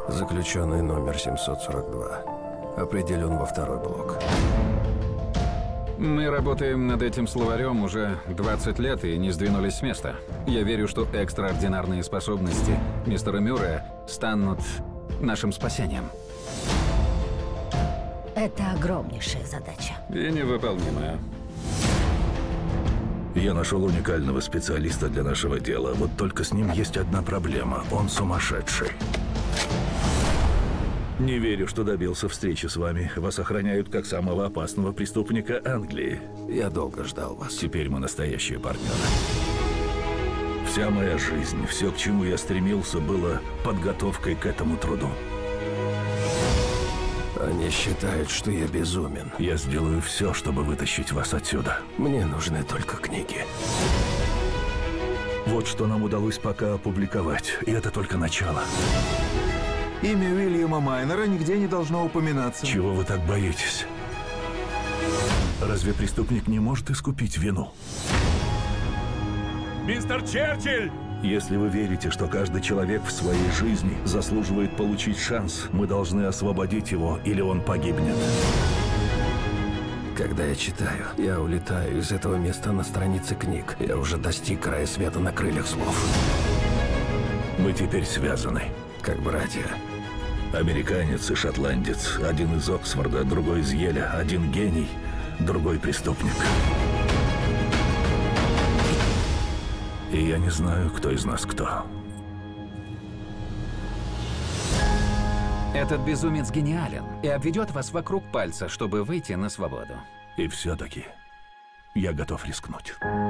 Заключенный номер 742. Определен во второй блок. Мы работаем над этим словарем уже 20 лет и не сдвинулись с места. Я верю, что экстраординарные способности мистера Мюррея станут нашим спасением. Это огромнейшая задача. И невыполнимая. Я нашел уникального специалиста для нашего дела. Вот только с ним есть одна проблема. Он сумасшедший. Не верю, что добился встречи с вами. Вас охраняют как самого опасного преступника Англии. Я долго ждал вас. Теперь мы настоящие партнеры. Вся моя жизнь, все, к чему я стремился, было подготовкой к этому труду. Они считают, что я безумен. Я сделаю все, чтобы вытащить вас отсюда. Мне нужны только книги. Вот что нам удалось пока опубликовать, и это только начало. Имя Уильяма Майнера нигде не должно упоминаться. Чего вы так боитесь? Разве преступник не может искупить вину? Мистер Черчилль! Если вы верите, что каждый человек в своей жизни заслуживает получить шанс, мы должны освободить его, или он погибнет. Когда я читаю, я улетаю из этого места на странице книг. Я уже достиг края света на крыльях слов. Мы теперь связаны. Как братья. Американец и шотландец. Один из Оксфорда, другой из Йеля. Один гений, другой преступник. И я не знаю, кто из нас кто. Этот безумец гениален и обведет вас вокруг пальца, чтобы выйти на свободу. И все-таки я готов рискнуть.